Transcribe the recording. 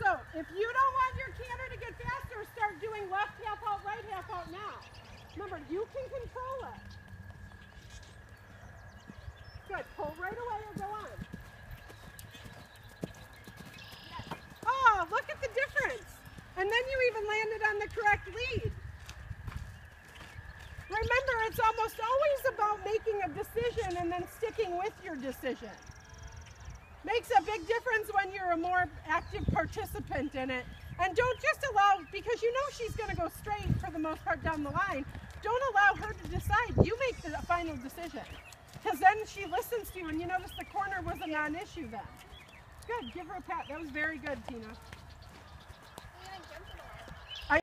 So if you don't want your canter to get faster, start doing left half out, right half out now. Remember, you can control it. Good. Pull right away or go on. Yes. Oh, look at the difference. And then you even landed on the correct lead. Remember, it's almost always about making a decision and then sticking with your decision. Makes a big difference when you're a more active participant in it. And don't just allow, because you know she's going to go straight for the most part down the line, don't allow her to decide. You make the final decision. Because then she listens to you, and you notice the corner was a non-issue then. Good, give her a pat. That was very good, Tina.